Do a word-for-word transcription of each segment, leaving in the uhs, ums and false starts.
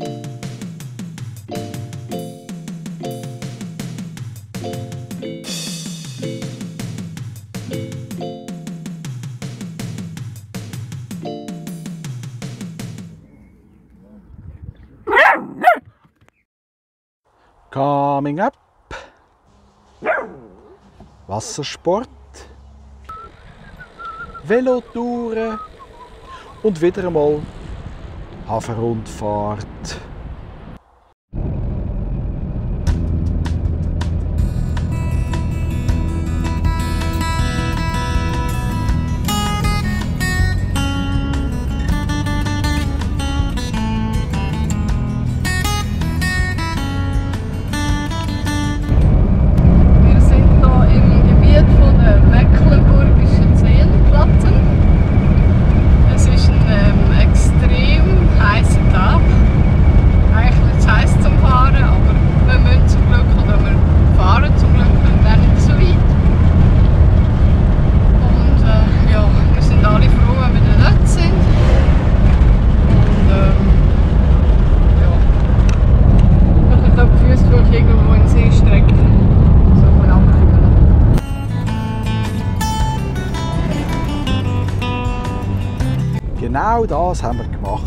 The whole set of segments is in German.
Coming up, Wassersport, Velotouren und wieder einmal Hafenrundfahrt. Genau das haben wir gemacht.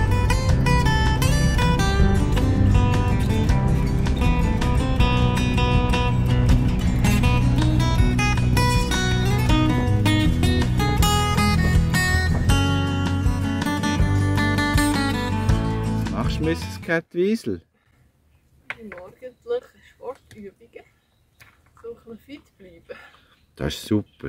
Was machst du, Misses Kettwiesel? Die morgendlichen Sportübungen. So ein bisschen fit bleiben. Das ist super.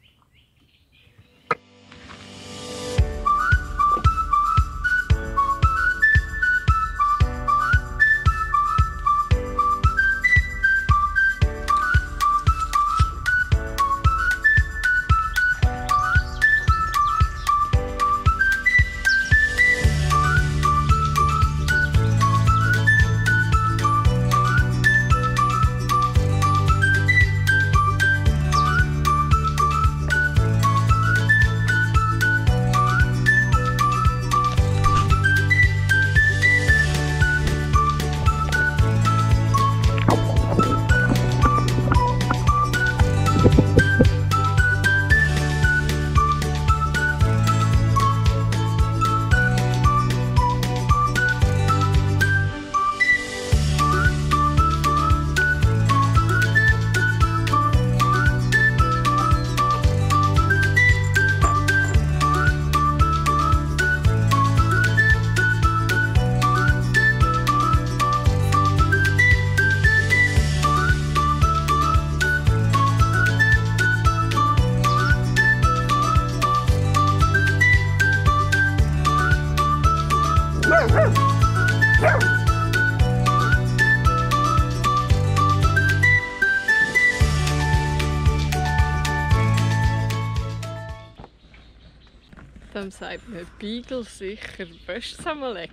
Dem sagt man Beagle sicher Wäsche zusammenlegen.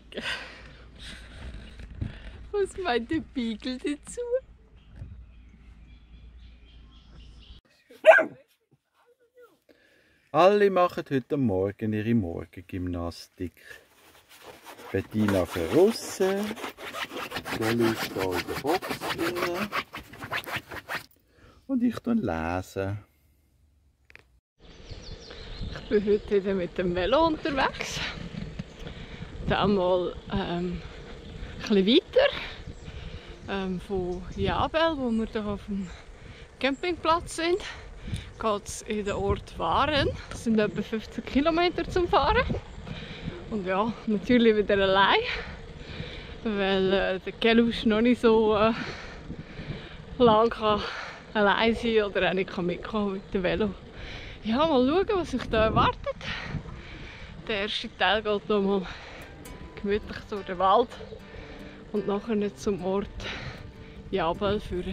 Was meint der Beagle dazu? Alle machen heute Morgen ihre Morgengymnastik. Bettina verrussen, Kelly ist hier in der Box drin und ich lese. Ich bin heute wieder mit dem Velo unterwegs. Dann mal ähm, ein bisschen weiter ähm, von Jabel, wo wir hier auf dem Campingplatz sind, geht es in den Ort Waren. Das sind etwa fünfzehn Kilometer zum Fahren. Und ja, natürlich wieder allein, weil äh, der Kelusch noch nicht so äh, lang kann allein sein oder auch nicht kann mitkommen mit dem Velo. Ja, mal schauen, was sich da erwartet. Der erste Teil geht nochmal gemütlich durch den Wald und nachher zum Ort Jabel führen.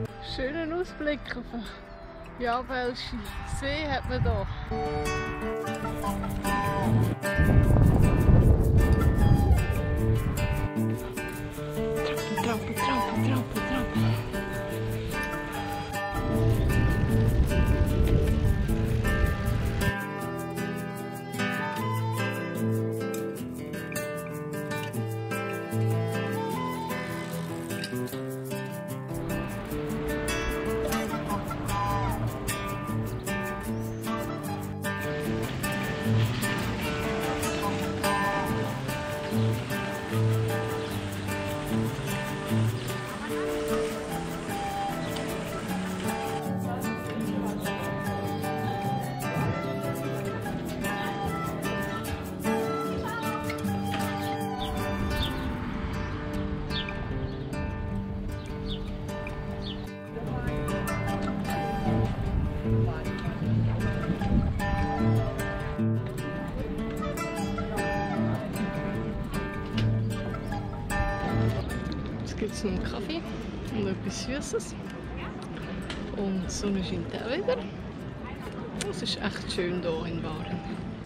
Schönen Ausblick auf den Jabelsche See hat man hier. Trampel, trampel, trampel, trampel. Jetzt gibt es noch einen Kaffee und etwas Süßes. Und die Sonne scheint auch wieder. Es ist echt schön hier in Waren.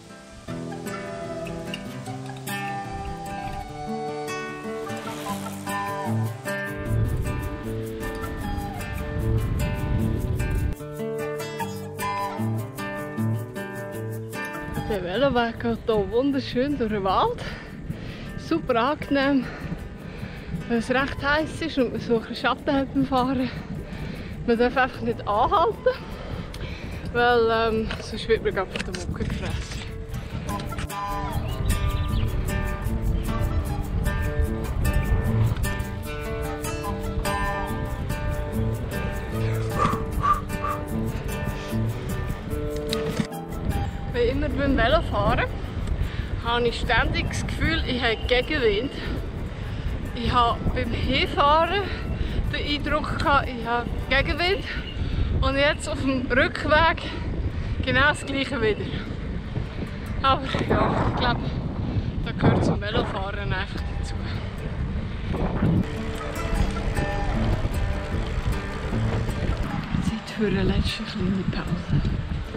Der Veloweg geht hier wunderschön durch den Wald. Super angenehm, weil es recht heiß ist und man so ein Schatten hat beim Fahren. Man darf einfach nicht anhalten, weil ähm, sonst wird man gerade von der Mucke gefressen. Wie immer beim Velofahren habe ich ständig das Gefühl, ich habe Gegenwind. Ich habe beim Hinfahren den Eindruck gehabt, ich habe Gegenwind. Und jetzt auf dem Rückweg genau das Gleiche wieder. Aber ja, ich glaube, da gehört zum Velofahren einfach dazu. Zeit für eine letzte kleine Pause.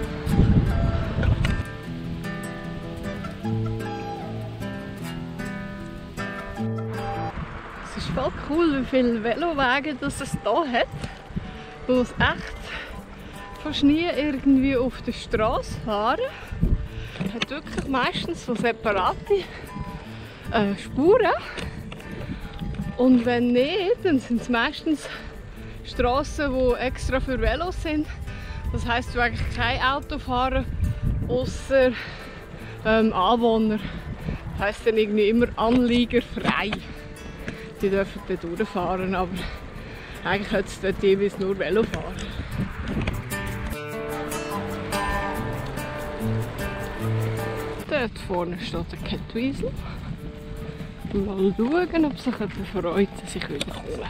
Es ist voll cool, wie viele Velowege das es hier hat, wo es echt fast nie irgendwie auf der Straße fahren. Es hat wirklich meistens so separate äh, Spuren. Und wenn nicht, dann sind es meistens Straßen, die extra für Velos sind. Das heisst, du eigentlich kein Auto fahren, außer ähm, Anwohner. Das heisst dann irgendwie immer anliegerfrei. Die dürfen dort durchfahren, aber eigentlich hat es dort jeweils nur Velofahrer. Dort vorne steht der Kettwiesel. Mal schauen, ob sich jemand freut, dass ich wieder komme.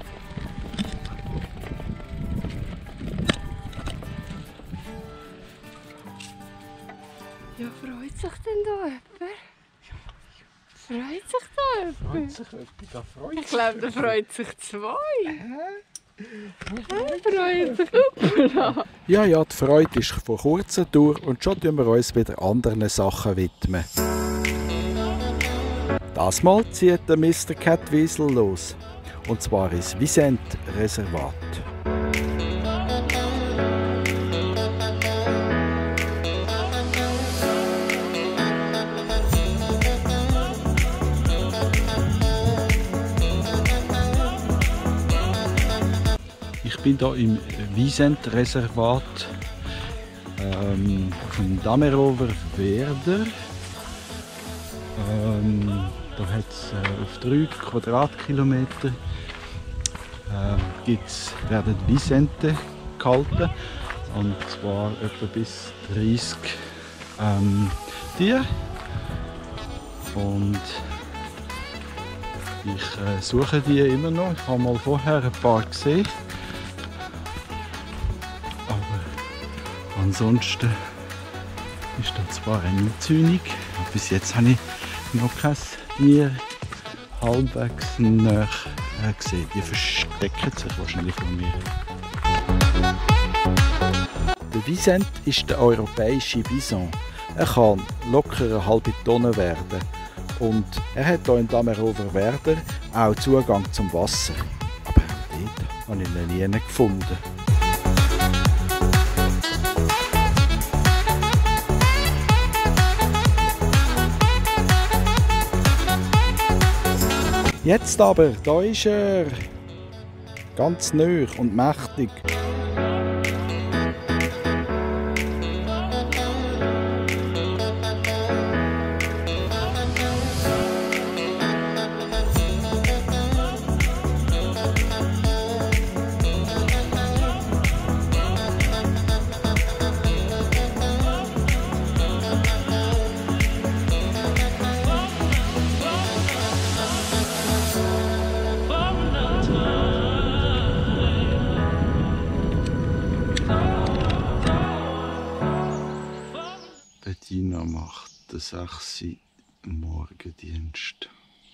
Ja, freut sich denn da jemand? Freut sich da jemand? Freut sich jemand? Da freut Ich glaube, da freut sich zwei. Hä? Freut sich jemand? Ja, ja, die Freude ist vor kurzem durch und schon widmen wir uns wieder anderen Sachen widmen. Das Mal zieht der Mister Kettwiesel los. Und zwar ins Wiesent-Reservat. Ich bin hier im Wiesent-Reservat ähm, vom Damerower Werder. Ähm, da hat es äh, auf drei Quadratkilometer äh, gibt's, werden Wiesente gehalten. Und zwar etwa bis dreißig ähm, Tiere. Und ich äh, suche die immer noch. Ich habe mal vorher ein paar gesehen. Ansonsten ist da zwar eine Einzäunung, aber bis jetzt habe ich noch kein Tier halbwegs näher gesehen. Die verstecken sich wahrscheinlich von mir. Der Wiesent ist der europäische Bison. Er kann locker eine halbe Tonne werden. Und er hat hier in Damerower Werder auch Zugang zum Wasser. Aber dort habe ich ihn nie gefunden. Jetzt aber, da ist er. Ganz neu und mächtig. Bettina macht den sechs Morgendienst.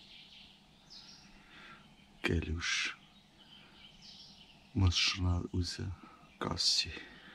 Gelusch muss schnell raus, Gassi.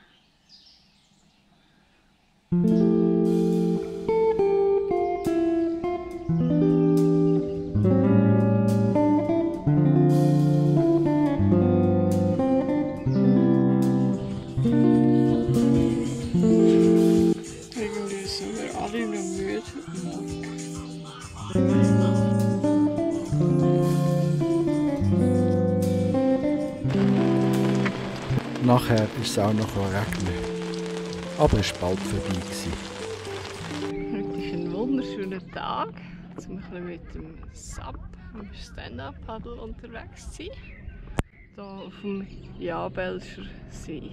Nachher ist es auch noch regnen. Aber es war bald vorbei. Heute ist ein wunderschöner Tag, um ein bisschen mit dem S A P, dem Stand-Up-Paddle, unterwegs zu sein. Hier auf dem Jabelscher See.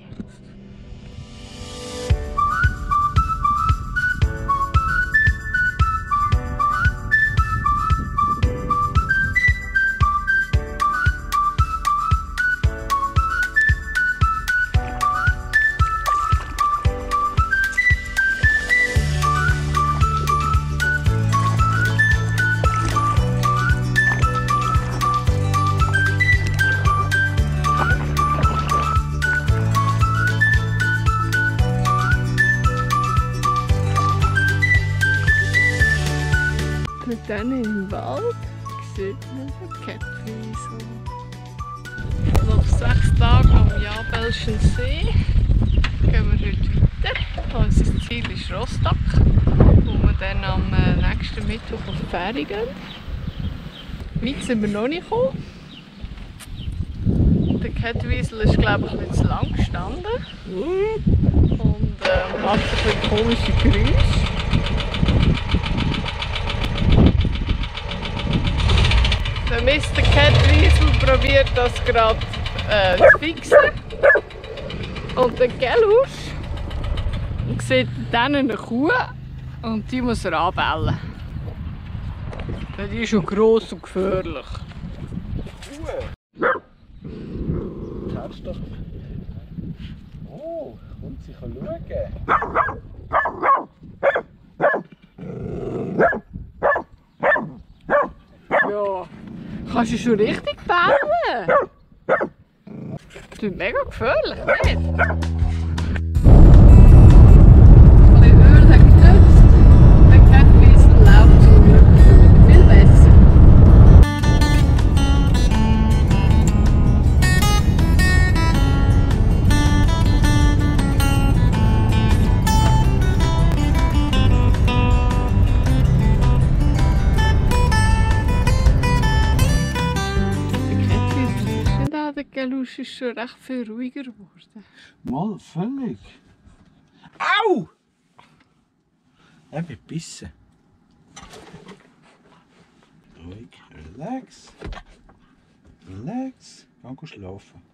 Dann im Wald sieht man den Kettwiesel. Nach sechs Tagen am Jabelschen See gehen wir heute weiter. Unser Ziel ist Rostock, wo wir dann am nächsten Mittwoch auf die Fähre gehen. Weit sind wir noch nicht gekommen. Der Kettwiesel ist, glaube ich, ein bisschen zu lang gestanden und äh, macht ein bisschen komische Geräusche. Der Mister Kettwiesel probiert das gerade äh, zu fixen. Und der Gelusch sieht dann eine Kuh und die muss er anbellen. Die ist schon gross und gefährlich. Kuh? Kennst du doch. Oh, kommt sie schauen. Ja. Kannst du schon richtig bellen? Das ist mega gefährlich, nicht? Ein bisschen Öl hat genützt. Der Kettwiesel läuft zum Glück viel besser. Der Gelusch ist schon recht viel ruhiger geworden. Mal völlig. Au! Er wird bissen. Ruhig, relax. Relax. Geh schlafen.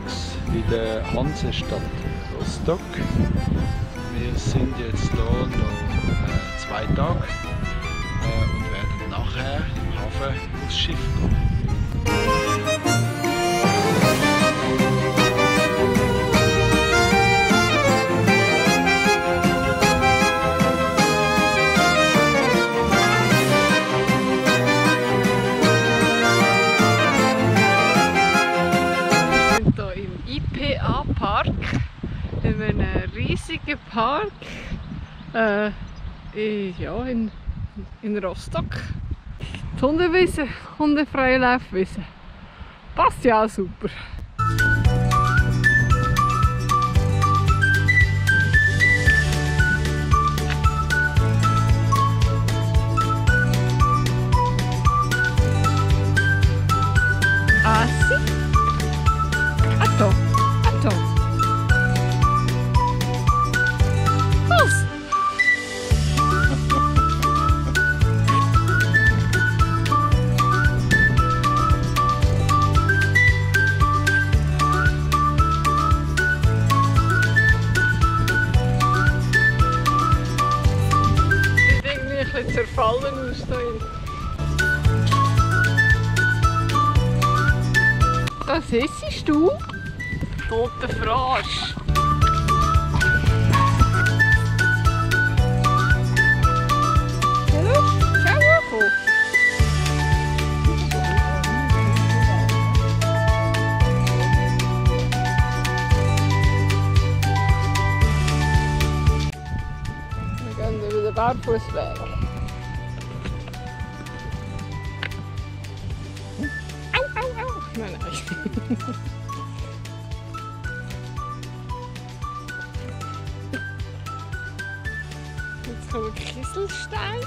unterwegs in der Hansestadt Rostock. Wir sind jetzt hier noch äh, zwei Tage äh, und werden nachher im Hafen aufs Schiff gehen. Park, in einem riesigen Park äh, in, ja, in, in Rostock. Die Hundewiese, hundefreie Laufwiese. Passt ja auch super. Ah, sì. Atto, atto. Was? Sieht irgendwie ein bisschen zerfallen aus da hinten. Das siehst du? Toter Frosch. Hallo? Schau hoch. Wir gehen über den Barfußweg. Au, au, au. Nein, nein. Jetzt kommen Kieselsteine.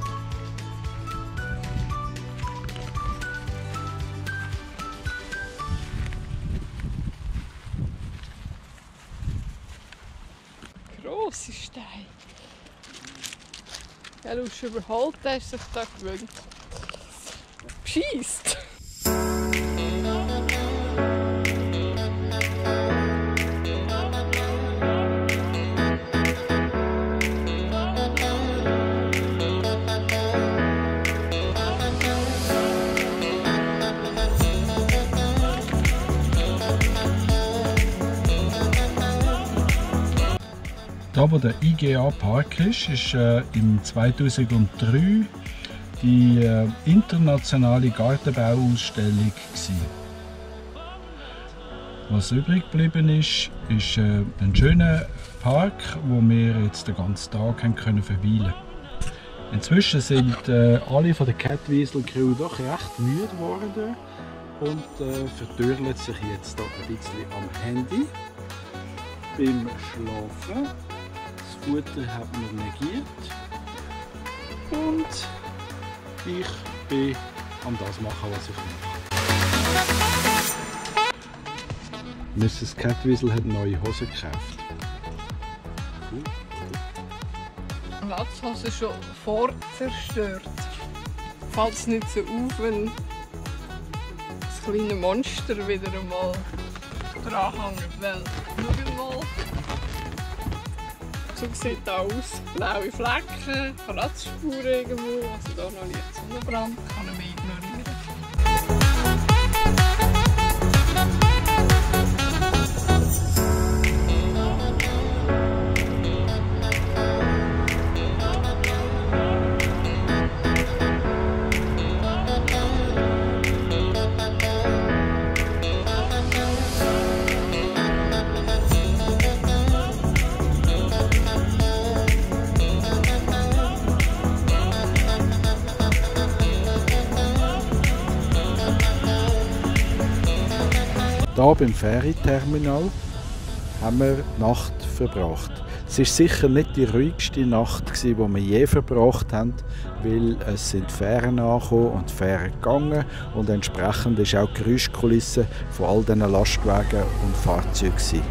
Grosse Steine. Ja, du hast überholt, der ist sich da gewöhnt. Schießt! Da, wo der I G A Park ist, ist äh, im zweitausenddrei die äh, internationale Gartenbauausstellung gewesen. Was übrig geblieben ist, ist äh, ein schöner Park, wo wir jetzt den ganzen Tag haben können verweilen. Inzwischen sind äh, alle von der Catwiesel Crew doch recht müde geworden und äh, verdürlen sich jetzt da ein bisschen am Handy beim Schlafen. Das Futter hat man negiert und ich bin an das machen, was ich mache. Misses Catwiesel hat neue Hosen gekauft. Die Latzhose schon vorzerstört. Fällt es nicht so auf, wenn das kleine Monster wieder einmal dranhängt. Weil, schau mal. So sieht es aus. Blaue Flecken, Kratzspuren irgendwo. Also hier noch nicht Sonnenbrand, kann ich mich ignorieren. Hier beim Ferry-Terminal haben wir die Nacht verbracht. Es war sicher nicht die ruhigste Nacht, die wir je verbracht haben, weil es sind Fähren angekommen und Fähren gegangen und entsprechend ist auch die Geräuschkulisse von all diesen Lastwagen und Fahrzeugen gewesen.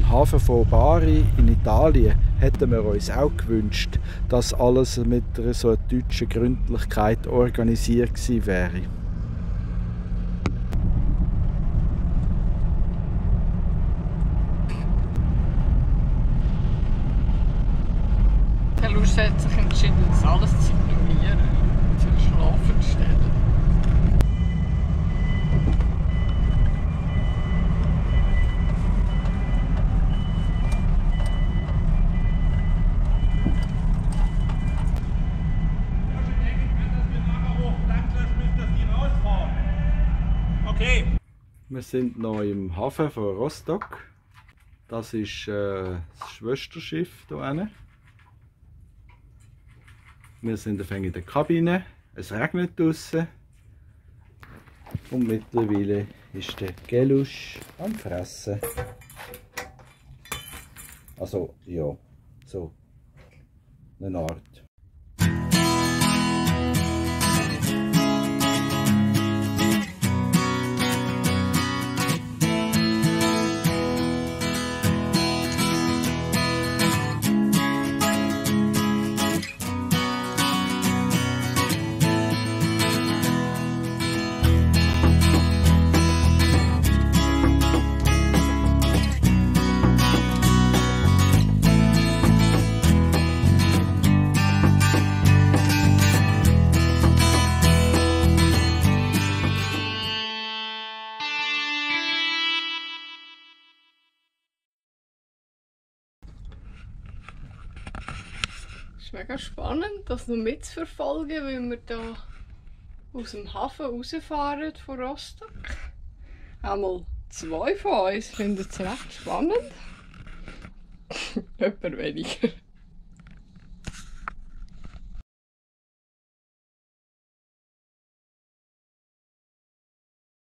Hafen von Bari in Italien hätten wir uns auch gewünscht, dass alles mit einer so deutschen Gründlichkeit organisiert gewesen wäre. Herr Lusch hat sich entschieden, das alles zu ignorieren und sich schlafen zu stellen. Wir sind noch im Hafen von Rostock. Das ist äh, das Schwesterschiff hier hinten. Wir sind in der Kabine. Es regnet draußen. Und mittlerweile ist der Gelusch am Fressen. Also, ja, so eine Art. Es ist mega spannend, das noch mitzuverfolgen, weil wir hier aus dem Hafen rausfahren von Rostock. Einmal zwei von uns finden es recht spannend. Jemand weniger.